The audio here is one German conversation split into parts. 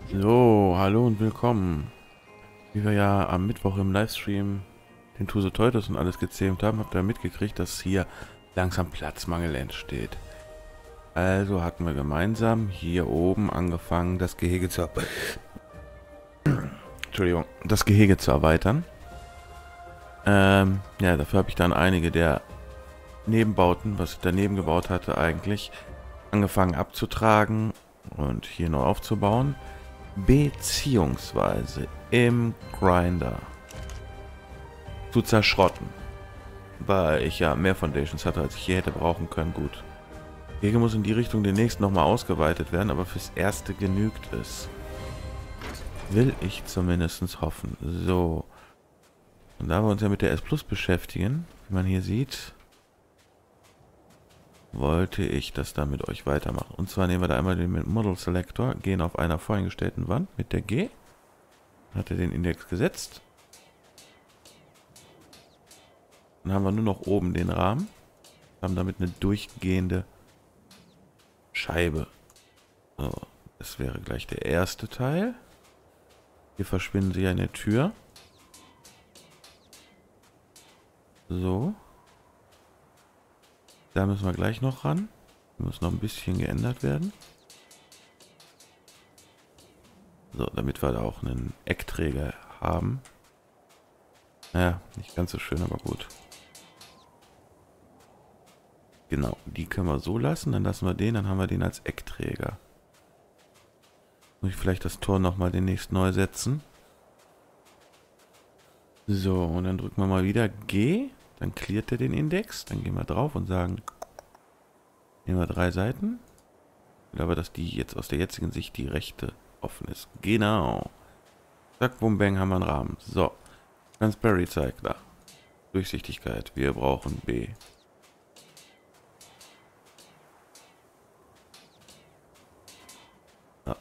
So, hallo und willkommen. Wie wir ja am Mittwoch im Livestream den Tusoteutes und alles gezähmt haben, habt ihr mitgekriegt, dass hier langsam Platzmangel entsteht. Also hatten wir gemeinsam hier oben angefangen, das Gehege zu erweitern. Ja, dafür habe ich dann einige der Nebenbauten, was ich daneben gebaut hatte, eigentlich angefangen abzutragen und hier neu aufzubauen. Beziehungsweise im Grinder zu zerschrotten, weil ich ja mehr Foundations hatte, als ich hier hätte brauchen können. Gut. Gege muss in die Richtung demnächst nochmal ausgeweitet werden, aber fürs Erste genügt es. Will ich zumindest hoffen. So. Und da wir uns ja mit der S Plus beschäftigen, wie man hier sieht, wollte ich das da mit euch weitermachen. Und zwar nehmen wir da einmal den Model Selector, gehen auf einer voreingestellten Wand mit der G, hat er den Index gesetzt. Dann haben wir nur noch oben den Rahmen, haben damit eine durchgehende Scheibe. So, das wäre gleich der erste Teil. Hier verschwinden sie ja in der Tür. So. Da müssen wir gleich noch ran. Muss noch ein bisschen geändert werden. So, damit wir da auch einen Eckträger haben. Naja, nicht ganz so schön, aber gut. Genau, die können wir so lassen. Dann lassen wir den, dann haben wir den als Eckträger. Muss ich vielleicht das Tor nochmal demnächst neu setzen. So, und dann drücken wir mal wieder G. Dann cleart er den Index. Dann gehen wir drauf und sagen, nehmen wir 3 Seiten. Ich glaube, dass die jetzt aus der jetzigen Sicht die rechte offen ist. Genau. Zack, bum, bang, haben wir einen Rahmen. So. Transparency zeigt da. Durchsichtigkeit. Wir brauchen B. Ja.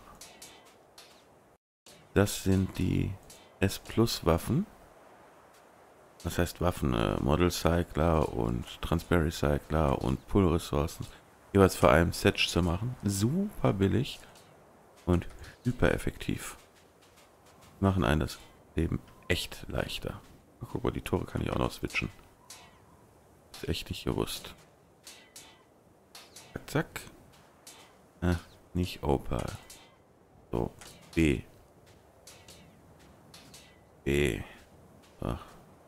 Das sind die S Plus Waffen. Das heißt Waffen, Model Cycler und Transparency Cycler und Pull Ressourcen. Jeweils für einen Setch zu machen. Super billig und hyper effektiv. Machen einen das Leben echt leichter. Ach, guck mal, die Tore kann ich auch noch switchen. Ist echt nicht gewusst. Zack, zack. Nicht Opal. So, B. B. Ach.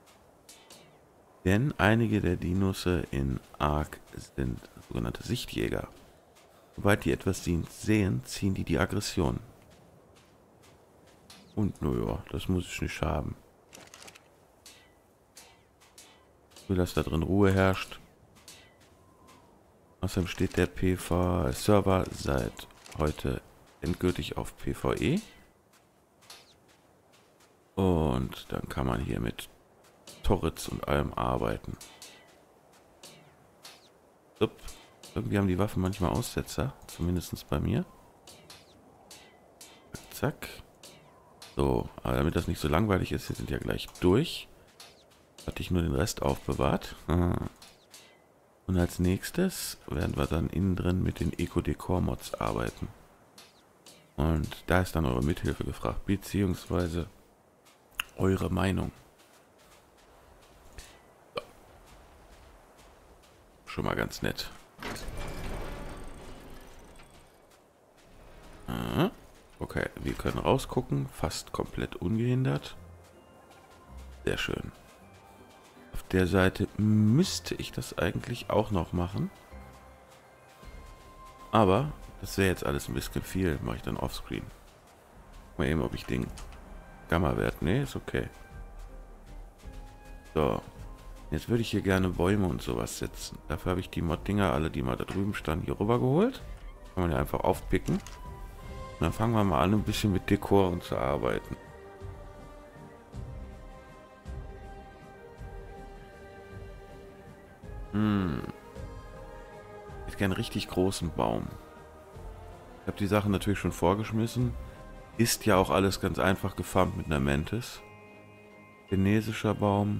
Denn einige der Dinosse in Ark sind sogenannte Sichtjäger. Sobald die etwas sehen, ziehen die Aggression. Und naja, das muss ich nicht haben. Ich will, dass da drin Ruhe herrscht. Außerdem steht der PV-Server seit heute endgültig auf PvE. Und dann kann man hier mit Turrets und allem arbeiten. Upp. Irgendwie haben die Waffen manchmal Aussetzer. Zumindest bei mir. Zack. So, aber damit das nicht so langweilig ist, wir sind ja gleich durch. Hatte ich nur den Rest aufbewahrt. Und als nächstes werden wir dann innen drin mit den Eco-Decor-Mods arbeiten. Und da ist dann eure Mithilfe gefragt, beziehungsweise eure Meinung. So. Schon mal ganz nett. Okay, wir können rausgucken, fast komplett ungehindert. Sehr schön. Auf der Seite müsste ich das eigentlich auch noch machen. Aber das wäre jetzt alles ein bisschen viel. Mache ich dann offscreen. Mal eben, ob ich den Gamma-Wert... Ne, ist okay. So. Jetzt würde ich hier gerne Bäume und sowas setzen. Dafür habe ich die Mod-Dinger, alle die mal da drüben standen, hier rüber geholt. Kann man ja einfach aufpicken. Und dann fangen wir mal an, ein bisschen mit Dekoren zu arbeiten. Ich hätte gerne einen richtig großen Baum. Ich habe die Sachen natürlich schon vorgeschmissen. Ist ja auch alles ganz einfach gefarmt mit einer Mantis. Chinesischer Baum.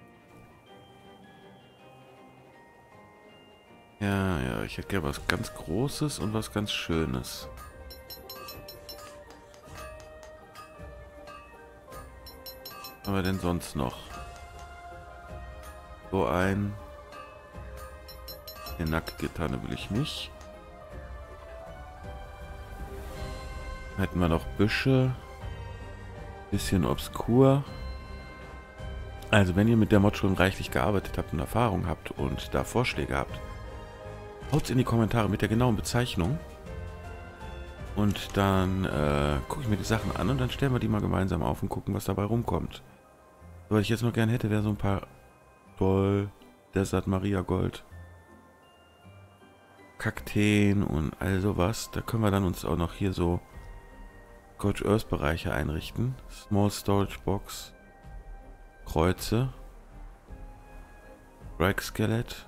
Ja, ich hätte gerne was ganz Großes und was ganz Schönes. haben wir denn sonst noch? So ein... Eine nackte Tanne will ich nicht. Hätten wir noch Büsche. Bisschen obskur. Also wenn ihr mit der Mod schon reichlich gearbeitet habt und Erfahrung habt und da Vorschläge habt, haut's in die Kommentare mit der genauen Bezeichnung. Und dann gucke ich mir die Sachen an und dann stellen wir die mal gemeinsam auf und gucken, was dabei rumkommt. Was ich jetzt noch gerne hätte, wäre so ein paar Toll, Desert Maria Gold, Kakteen und all sowas. Da können wir dann uns auch noch hier so Scorched Earth Bereiche einrichten. Small Storage Box, Kreuze, Strike Skelett.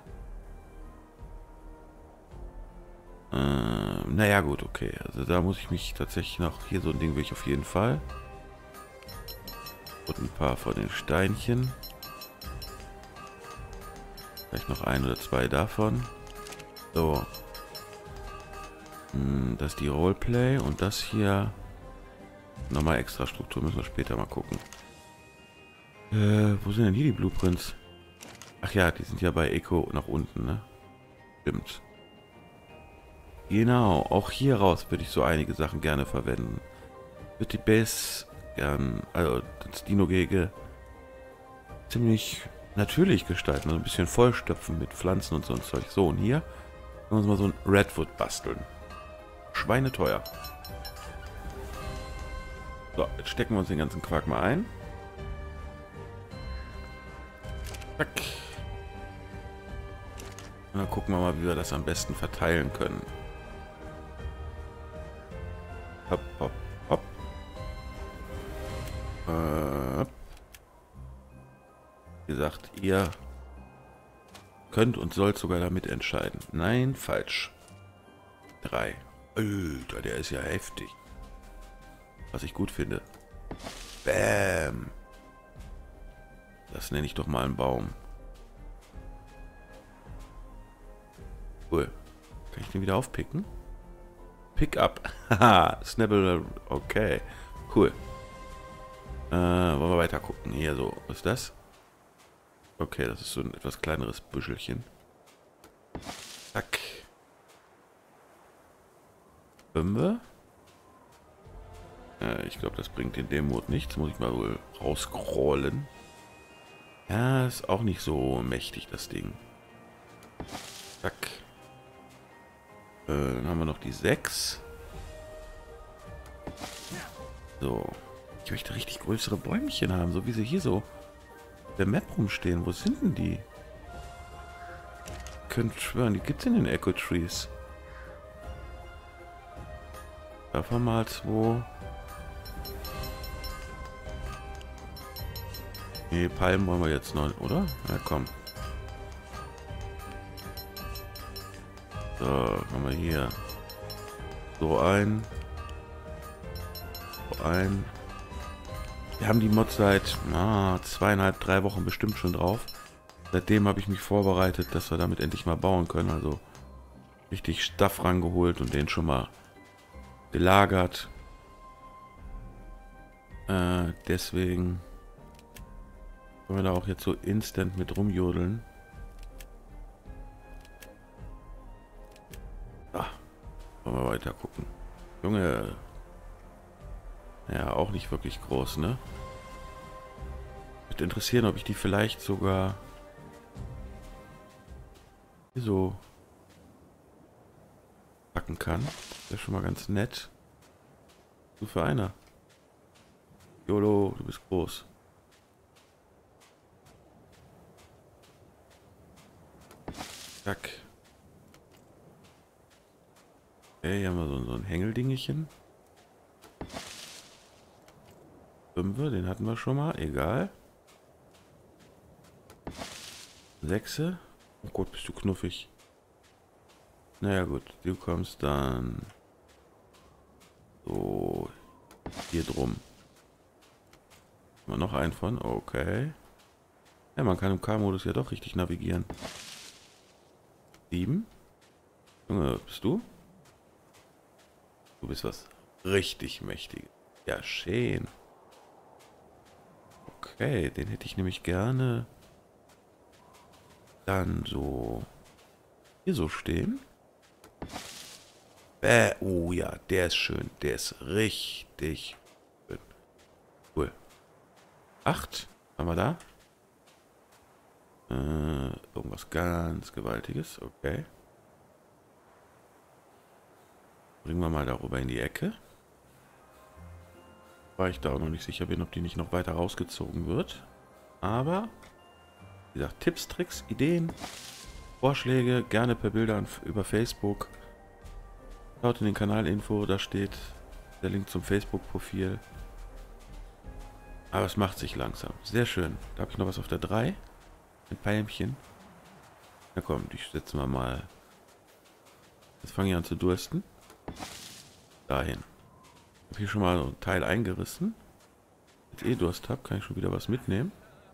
Naja gut, okay. Also da muss ich mich tatsächlich noch... Hier so ein Ding will ich auf jeden Fall. Und ein paar von den Steinchen. Vielleicht noch ein oder zwei davon. So. Das ist die Roleplay. Und das hier... Nochmal extra Struktur. Müssen wir später mal gucken. Wo sind denn hier die Blueprints? Ach ja, die sind ja bei Eco nach unten, ne? Stimmt. Genau, auch hier raus würde ich so einige Sachen gerne verwenden. Würde die Base gern, also das Dino-Gehege ziemlich natürlich gestalten, also ein bisschen vollstopfen mit Pflanzen und so ein Zeug. So, und hier können wir uns mal so ein Redwood basteln. Schweineteuer. So, jetzt stecken wir uns den ganzen Quark mal ein. Zack. Und dann gucken wir mal, wie wir das am besten verteilen können. Hopp, hopp, hopp. Wie gesagt, ihr könnt und sollt sogar damit entscheiden. Nein, falsch. 3. Alter, der ist ja heftig. Was ich gut finde. Bam. Das nenne ich doch mal einen Baum. Cool. Kann ich den wieder aufpicken? Pick up. Haha, Snapple. Okay. Cool. Wollen wir weiter gucken. Hier so. Was ist das? Okay, das ist so ein etwas kleineres Büschelchen. Zack. 5. Ich glaube, das bringt in dem Mode nichts. Muss ich mal wohl rausscrollen. Ja, ist auch nicht so mächtig, das Ding. Zack. Dann haben wir noch die 6. So. Ich möchte richtig größere Bäumchen haben, so wie sie hier so auf der Map rumstehen. Wo sind denn die? Ihr könnt schwören, die gibt es in den Echo Trees. Davon mal 2. Nee, Palmen wollen wir jetzt noch, oder? Ja, komm. So, haben wir hier so ein. So ein. Wir haben die Mod seit 2,5, 3 Wochen bestimmt schon drauf. Seitdem habe ich mich vorbereitet, dass wir damit endlich mal bauen können. Also richtig Stuff rangeholt und den schon mal gelagert. Deswegen können wir da auch jetzt so instant mit rumjodeln. Wollen wir weiter gucken. Junge. Ja, auch nicht wirklich groß, ne? Würde interessieren, ob ich die vielleicht sogar hier so packen kann. Das wäre schon mal ganz nett. Du für einer. YOLO, du bist groß. Zack. Okay, hier haben wir so ein Hängeldingelchen. 5, den hatten wir schon mal, egal. 6. Oh Gott, bist du knuffig. Naja gut, du kommst dann so hier drum. Haben wir noch einen von, okay. Ja, man kann im K-Modus ja doch richtig navigieren. 7. Junge, bist du? Du bist was richtig Mächtiges. Ja, schön. Okay, den hätte ich nämlich gerne dann so hier so stehen. Oh ja, der ist schön. Der ist richtig schön. Cool. 8. Haben wir da? Irgendwas ganz Gewaltiges. Okay. Bringen wir mal darüber in die Ecke. Weil ich da auch noch nicht sicher bin, ob die nicht noch weiter rausgezogen wird. Aber, wie gesagt, Tipps, Tricks, Ideen, Vorschläge, gerne per Bilder über Facebook. Schaut in den Kanalinfo, da steht der Link zum Facebook-Profil. Aber es macht sich langsam. Sehr schön. Da habe ich noch was auf der 3. Ein Palmchen. Na komm, die setzen wir mal. Jetzt fange ich an zu dursten. Dahin. Ich habe hier schon mal so ein Teil eingerissen. Jetzt eh Durst habe, kann ich schon wieder was mitnehmen.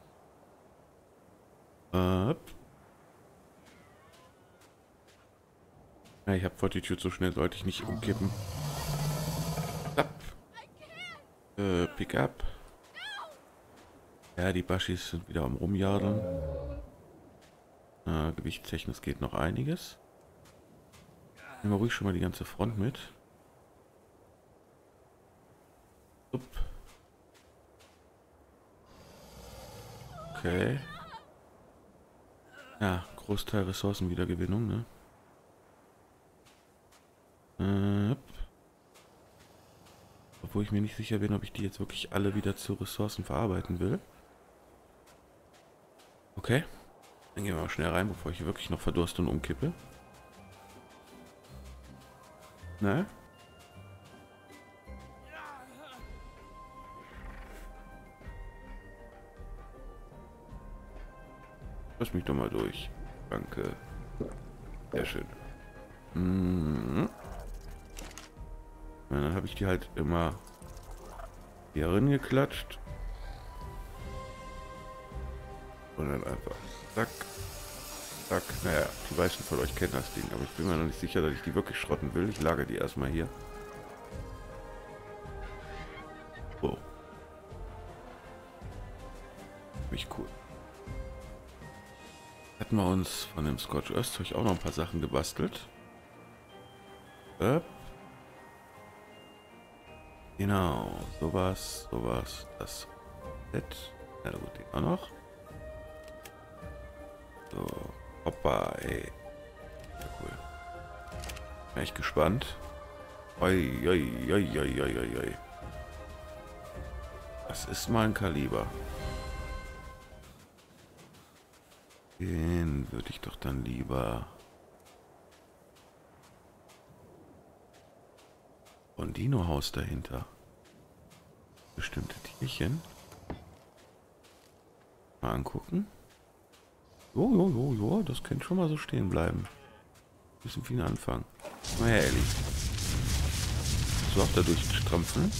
Ja, ich habe vor die Tür so schnell, sollte ich nicht umkippen. Pick up. Ja, die Baschis sind wieder am Rumjadeln. Gewichtstechnisch geht noch einiges. Nehmen wir ruhig schon mal die ganze Front mit. Upp. Okay. Ja, Großteil Ressourcenwiedergewinnung, ne? Obwohl ich mir nicht sicher bin, ob ich die jetzt wirklich alle wieder zu Ressourcen verarbeiten will. Okay. Dann gehen wir mal schnell rein, bevor ich hier wirklich noch verdurste und umkippe. Ne? Lass mich doch mal durch. Danke. Sehr schön. Mhm. Ja, dann habe ich die halt immer hier rein geklatscht. Und dann einfach zack, zack. Naja, die meisten von euch kennen das Ding, aber ich bin mir noch nicht sicher, dass ich die wirklich schrotten will. Ich lagere die erstmal hier. So. Mich cool. Hatten wir uns von dem Scorch Earth Zeug auch noch ein paar Sachen gebastelt. Genau, sowas, das Set. Ja gut, den auch noch. So, hoppa, ey. Ja, cool. Bin echt gespannt. Oi, oi, oi, oi, oi, oi. Das ist mal ein Kaliber. Den würde ich doch dann lieber von Dino-Haus dahinter. Bestimmte Tierchen. Mal angucken. Jo, das könnte schon mal so stehen bleiben. Bisschen viel Anfang. Naja, Ellie. So auch da durchstrampfen.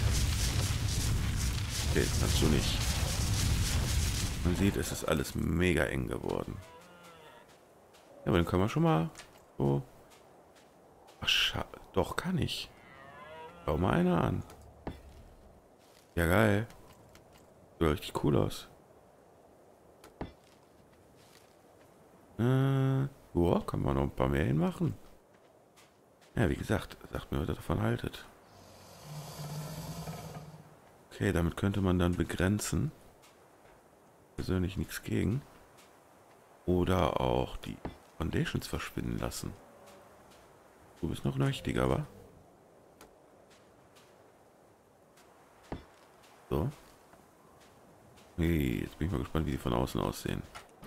Okay, kannst du nicht. Man sieht, es ist alles mega eng geworden. Ja, aber dann können wir schon mal so. Ach, schade. Doch, kann ich. Schau mal einer an. Ja, geil. Sieht richtig cool aus. Boah, kann man noch ein paar mehr hinmachen. Ja, wie gesagt, sagt mir, was ihr davon haltet. Okay, damit könnte man dann begrenzen. Persönlich nichts gegen. Oder auch die Foundations verschwinden lassen. Du bist noch mächtiger, wa? So. Hey, jetzt bin ich mal gespannt, wie die von außen aussehen.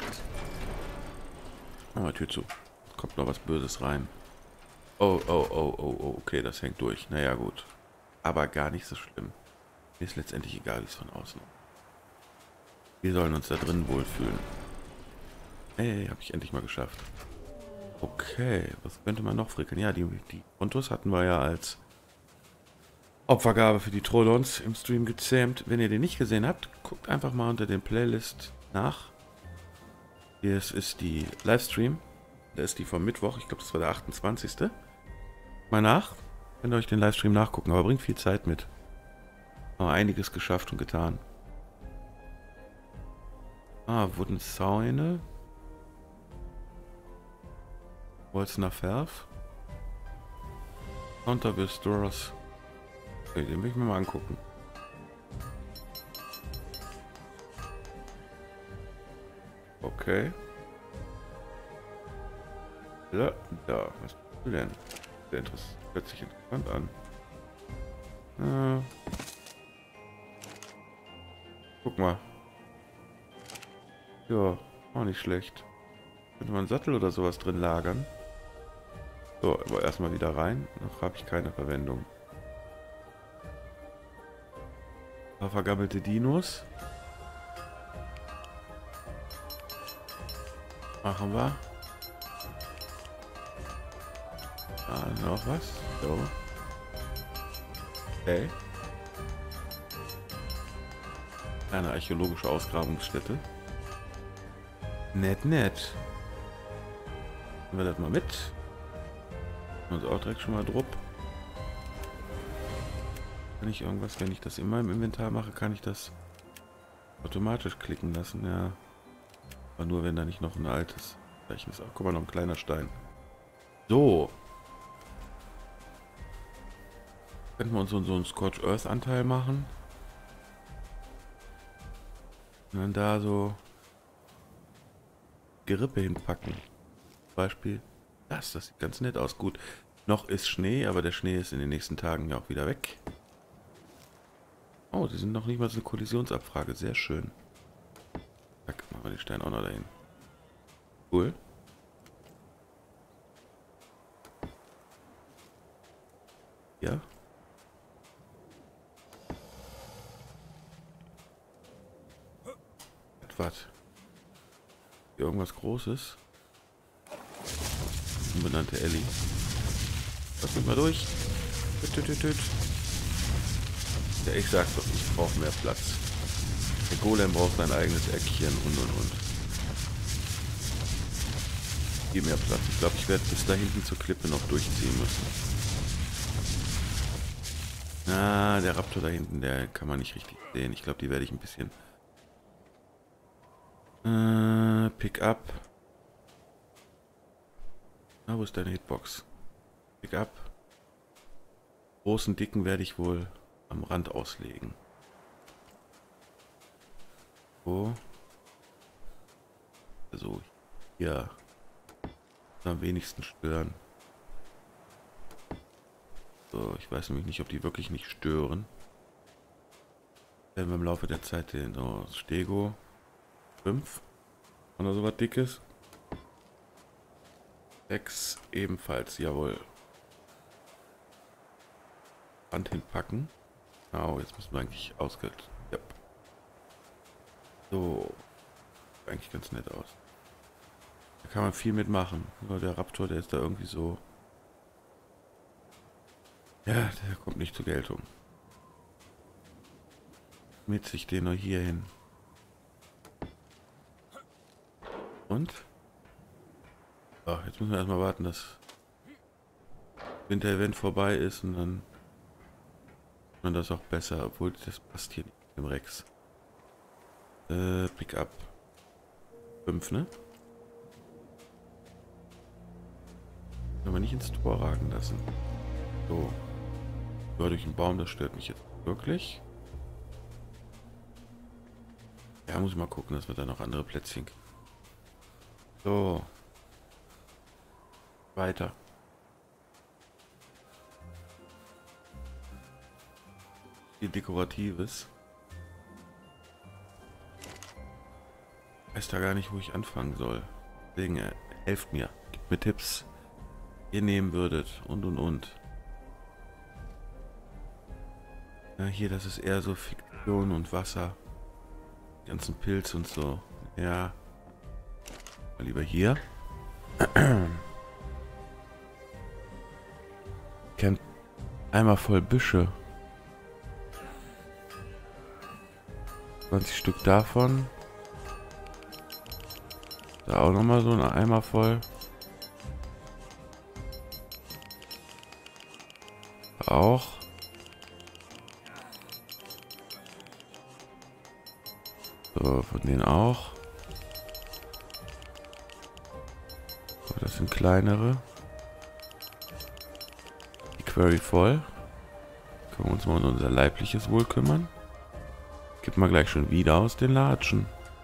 Mach mal Tür zu. Kommt noch was Böses rein. Oh, okay, das hängt durch. Naja, gut. Aber gar nicht so schlimm. Mir ist letztendlich egal, wie es von außen. Wir sollen uns da drin wohlfühlen. Hey, habe ich endlich mal geschafft. Okay, was könnte man noch frickeln? Ja, die Kontos hatten wir ja als Opfergabe für die Trollons im Stream gezähmt. Wenn ihr den nicht gesehen habt, guckt einfach mal unter den Playlist nach. Hier ist die Livestream. Da ist die vom Mittwoch. Ich glaube, das war der 28. Mal nach. Könnt ihr euch den Livestream nachgucken, aber bringt viel Zeit mit. Haben einiges geschafft und getan. Ah, wurden Zäune. Holzner Verf. Counterbiss Doors. Okay, den will ich mir mal angucken. Okay. Ja, da. Was bist du denn? Sehr interessant. Hört sich interessant an. Guck mal. Ja, auch nicht schlecht. Könnte man einen Sattel oder sowas drin lagern. So, aber erstmal wieder rein. Noch habe ich keine Verwendung. Ein paar vergammelte Dinos. Machen wir. Ah, noch was? So. Okay. Eine archäologische Ausgrabungsstätte. Nett, nett. Nehmen wir das mal mit. Und auch direkt schon mal drupp. Kann ich irgendwas, wenn ich das in meinem Inventar mache, kann ich das automatisch klicken lassen, ja. Aber nur wenn da nicht noch ein altes Zeichen ist. Ach, guck mal, noch ein kleiner Stein. So. Könnten wir uns so einen Scorched Earth Anteil machen. Und dann da so Gerippe hinpacken. Zum Beispiel das sieht ganz nett aus. Gut, noch ist Schnee, aber der Schnee ist in den nächsten Tagen ja auch wieder weg. Oh, die sind noch nicht mal so eine Kollisionsabfrage. Sehr schön. Zack, machen wir den Stein auch noch dahin. Cool. Ja. Was? Hier irgendwas Großes? Unbenannte Ellie. Was geht mal durch? Ja, ich sag doch, ich brauche mehr Platz. Der Golem braucht sein eigenes Eckchen und. Viel mehr Platz. Ich glaube, ich werde bis da hinten zur Klippe noch durchziehen müssen. Ah, der Raptor da hinten, der kann man nicht richtig sehen. Ich glaube, die werde ich ein bisschen... Pick up. Na, wo ist deine Hitbox? Pick up. Großen, dicken werde ich wohl am Rand auslegen. Wo? Also, hier. Am wenigsten stören. So, ich weiß nämlich nicht, ob die wirklich nicht stören. Werden wir im Laufe der Zeit den Stego 5 oder so was Dickes. 6 ebenfalls, jawohl. Hand hinpacken. Oh, jetzt müssen wir eigentlich ausgelt. Yep. So. Sieht eigentlich ganz nett aus. Da kann man viel mitmachen. Nur der Raptor, der ist da irgendwie so... Ja, der kommt nicht zur Geltung. Mit sich den nur hier hin. Und? So, jetzt müssen wir erstmal warten, dass Winter-Event vorbei ist und dann man das auch besser, obwohl das passt hier nicht im Rex. Pick up 5, ne? Können wir nicht ins Tor ragen lassen. So. Ja, durch den Baum, das stört mich jetzt wirklich. Ja, muss ich mal gucken, dass wir da noch andere Plätzchen kriegen. So. Weiter. Viel Dekoratives. Ich weiß da gar nicht, wo ich anfangen soll. Deswegen helft mir. Gebt mir Tipps. Ihr nehmen würdet. Und. Ja, hier, das ist eher so Fiktion und Wasser. Die ganzen Pilze und so. Ja. Mal lieber hier. Kennt einmal voll Büsche. 20 Stück davon. Da auch nochmal so ein Eimer voll. Auch. So, von denen auch. Das sind kleinere. Die Quarry voll. Können wir uns mal um unser leibliches Wohl kümmern. Gib mal gleich schon wieder aus den Latschen.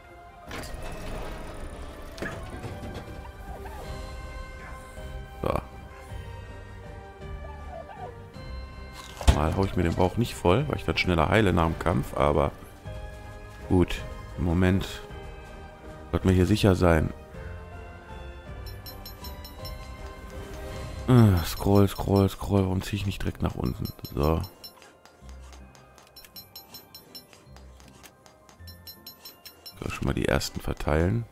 So. Mal haue ich mir den Bauch nicht voll, weil ich dann schneller heile nach dem Kampf, aber gut. Im Moment sollte man hier sicher sein. Scroll. Warum ziehe ich nicht direkt nach unten? So. Schon mal die ersten verteilen.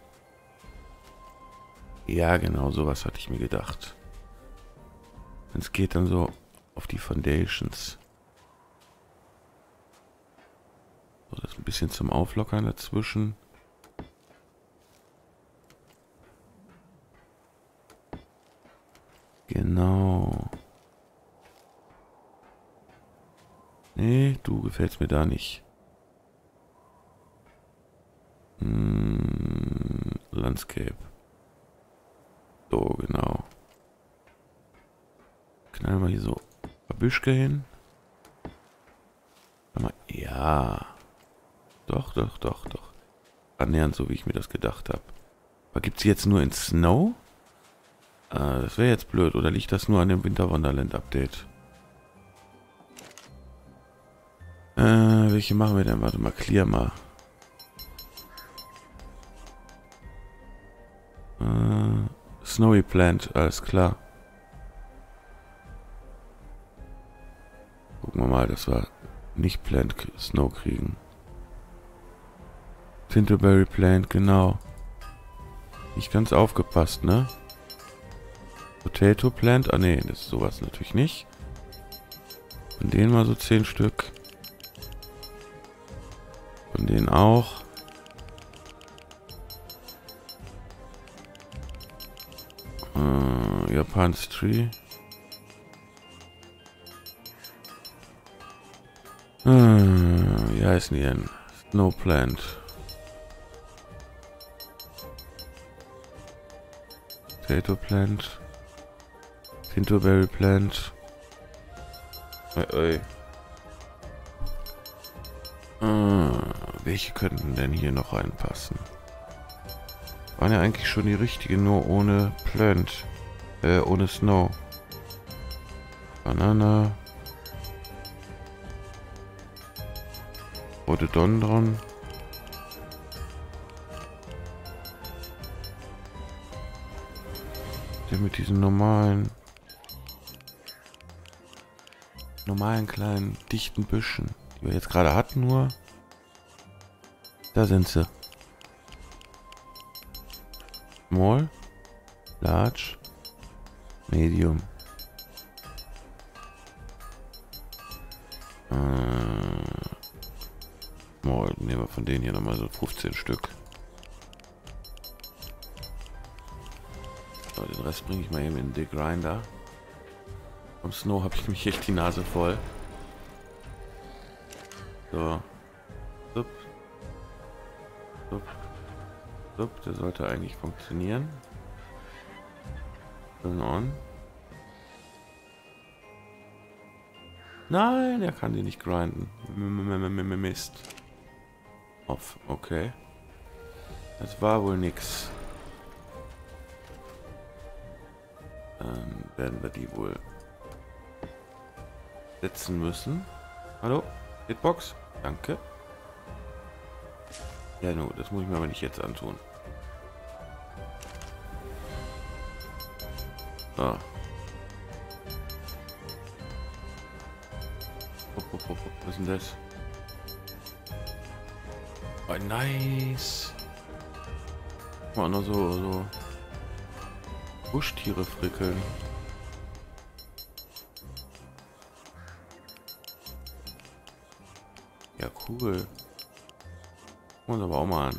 Ja, genau, sowas hatte ich mir gedacht. Es geht dann so auf die Foundations. So, das ein bisschen zum Auflockern dazwischen. Genau. Nee, du gefällst mir da nicht. Landscape. So, genau. Knallen wir hier so ein Büschke hin. Ja. Doch. Annähernd so, wie ich mir das gedacht habe. Aber gibt es jetzt nur in Snow? Das wäre jetzt blöd. Oder liegt das nur an dem Winter Wonderland Update? Welche machen wir denn? Warte mal, clear mal. Snowy Plant, alles klar. Gucken wir mal, dass wir nicht Plant Snow kriegen. Tinterberry Plant, genau. Nicht ganz aufgepasst, ne? Potato Plant, ne, das ist sowas natürlich nicht. Von denen mal so 10 Stück. Von denen auch. Japan's Tree. Wie heißen die denn? Snow Plant. Potato Plant. Tinterberry Plant. Welche könnten denn hier noch reinpassen? Waren ja eigentlich schon die richtigen, nur ohne Plant. Ohne Snow. Banana. Rhododendron. Der mit diesen normalen kleinen dichten Büschen, die wir jetzt gerade hatten, nur da sind sie. Small, large, medium. Small, nehmen wir von denen hier nochmal so 15 Stück. So, den Rest bringe ich mal eben in den Grinder. Vom Snow habe ich nämlich echt die Nase voll. So. Der sollte eigentlich funktionieren. Turn on. Nein, er kann die nicht grinden. Mist. Off, okay. Das war wohl nix. Dann werden wir die wohl setzen müssen. Hallo? Hitbox? Danke. Ja, nur, das muss ich mir aber nicht jetzt antun. So. Was ist denn das? Oh, nice. Mal noch so Buschtiere frickeln. Ja, cool. Gucken wir uns aber auch mal an.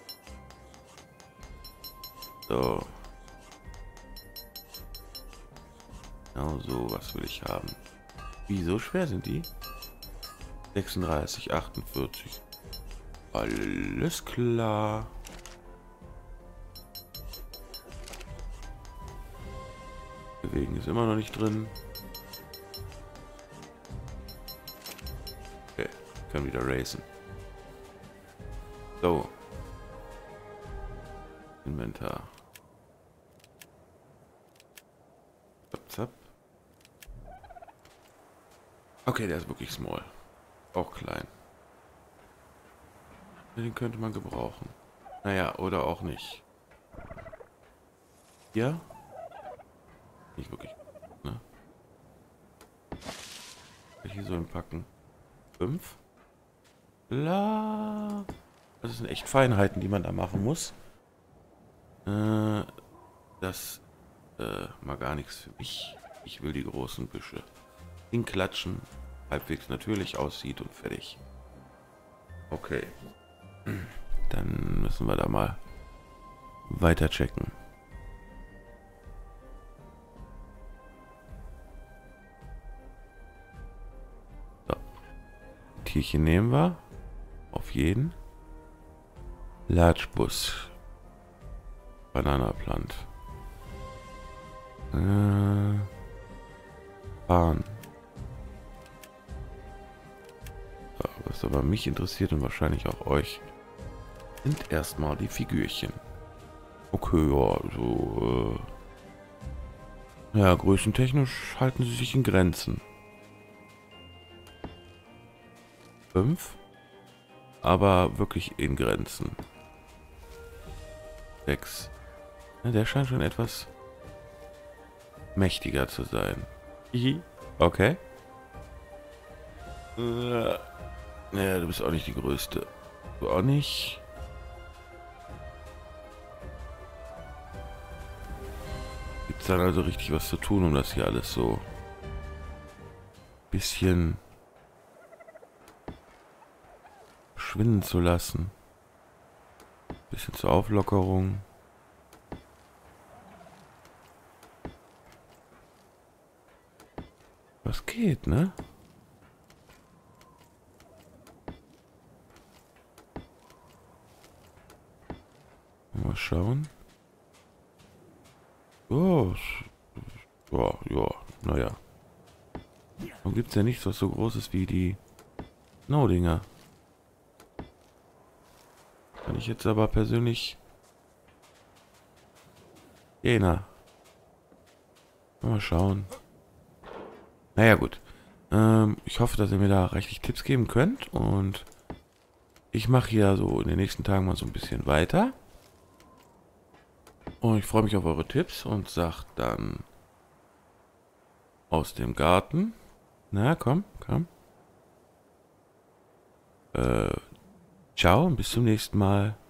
So. Genau so, was will ich haben? Wie, so schwer sind die? 36, 48. Alles klar. Bewegen ist immer noch nicht drin. Okay, kann wieder racen. So. Inventar. Zap, zap. Okay, der ist wirklich small. Auch klein. Den könnte man gebrauchen. Naja, oder auch nicht. Ja? Nicht wirklich. Ne? Hier so entpacken. 5. La. Das sind echt Feinheiten, die man da machen muss. Das mal gar nichts für mich. Ich will die großen Büsche. Hinklatschen. Halbwegs natürlich aussieht und fertig. Okay. Dann müssen wir da mal weiter checken. So. Tierchen nehmen wir. Auf jeden. Large Bus. Banana Plant. Fahren. So, was aber mich interessiert und wahrscheinlich auch euch, sind erstmal die Figürchen. Okay, ja, so, ja, größentechnisch halten sie sich in Grenzen. 5. Aber wirklich in Grenzen. 6. Ja, der scheint schon etwas mächtiger zu sein. Okay. Naja, du bist auch nicht die Größte. Du auch nicht. Gibt es dann also richtig was zu tun, um das hier alles so bisschen schwinden zu lassen? Bisschen zur Auflockerung. Was geht, ne? Mal schauen. Oh, ja, naja. Warum gibt es ja nichts, was so groß ist wie die Snow-Dinger? Kann ich jetzt aber persönlich... Jena. Mal schauen. Naja, gut. Ich hoffe, dass ihr mir da reichlich Tipps geben könnt. Und ich mache hier so in den nächsten Tagen mal so ein bisschen weiter. Und ich freue mich auf eure Tipps und sag dann aus dem Garten. Na, komm. Ciao und bis zum nächsten Mal.